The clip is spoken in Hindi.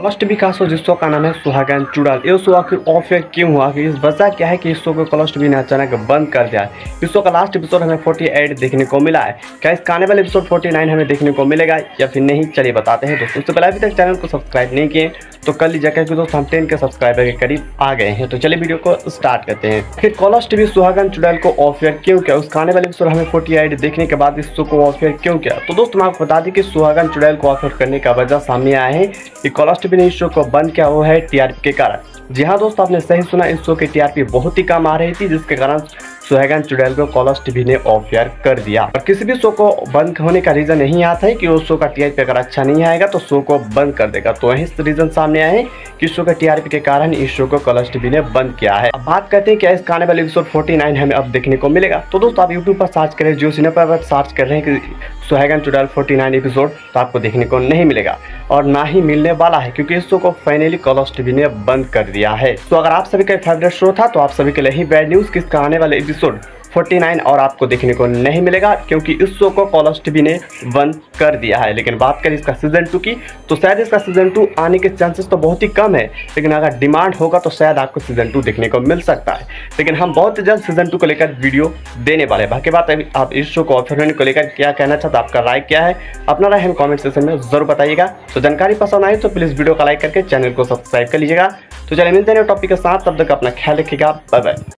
कलर्स टीवी का शो जिस शो का नाम है सुहागन चुड़ैल। ये शो आखिर ऑफ एयर क्यों हुआ कि इस वजह क्या है कि इस शो को कलर्स टीवी ने अचानक बंद कर दिया है। इस शो का लास्ट एपिसोड हमें 48 देखने को मिला है। क्या इसका आने वाले एपिसोड 49 हमें देखने को मिलेगा या फिर नहीं, चलिए बताते हैं दोस्तों। उससे पहले अभी तक चैनल को सब्सक्राइब नहीं किए तो कर लीजिए, क्योंकि दोस्तों हम 10 के सब्सक्राइबर के करीब आ गए हैं। तो चलिए वीडियो को स्टार्ट करते हैं। फिर कलर्स टीवी सुहागन चुड़ैल को ऑफ एयर क्यों किया, उसका आने वाले एपिसोड हमें 48 देखने के बाद इस शो को ऑफ एयर क्यों किया। तो दोस्तों मैं आपको बता दें कि सुहागन चुड़ैल को ऑफ एयर करने का वजह सामने आया है कि कलर्स टीवी ने इस शो को बंद किया वो है टीआरपी के कारण। जी हाँ दोस्तों, आपने सही सुना, इस शो की टीआरपी बहुत ही कम आ रही थी, जिसके कारण सुहागन चुड़ैल को कलर्स टीवी ने ऑफ एयर कर दिया। और किसी भी शो को बंद होने का रीजन नहीं आता है कि उस शो का टीआरपी अगर अच्छा नहीं आएगा तो शो को बंद कर देगा। तो यही रीजन सामने आए हैं कि शो का टीआरपी के कारण इस शो को कलर्स टीवी ने बंद किया है। अब बात करते हैं क्या इसका आने वाले एपिसोड 49 हमें अब देखने को मिलेगा। तो दोस्तों आप यूट्यूब पर सर्च करें, जियो सिनेमा पर सर्च कर रहे हैं कि सुहागन चुड़ैल 49 एपिसोड, तो आपको देखने को नहीं मिलेगा और ना ही मिलने वाला है, क्योंकि इस शो को फाइनली कलर्स टीवी ने बंद कर दिया है। तो अगर आप सभी का फेवरेट शो था तो आप सभी के लिए ही बैड न्यूज कि इसका आने वाले एपिसोड 49 और आपको देखने को नहीं मिलेगा, क्योंकि इस शो को कलर्स टीवी ने बंद कर दिया है। लेकिन बात करें इसका सीजन 2 की, तो शायद इसका सीजन 2 आने के चांसेस तो बहुत ही कम है, लेकिन अगर डिमांड होगा तो शायद आपको सीजन 2 देखने को मिल सकता है। लेकिन हम बहुत जल्द सीजन 2 को लेकर वीडियो देने वाले हैं। बाकी बात अभी आप इस शो को ऑफर होने को लेकर क्या कहना चाहते हैं, आपका राय क्या है, अपना राय हम कॉमेंट सेक्शन में जरूर बताइएगा। तो जानकारी पसंद आई तो प्लीज़ वीडियो को लाइक करके चैनल को सब्सक्राइब कर लीजिएगा। तो चलिए मिलते हैं टॉपिक के साथ, तब तक अपना ख्याल रखिएगा, बाय बाय।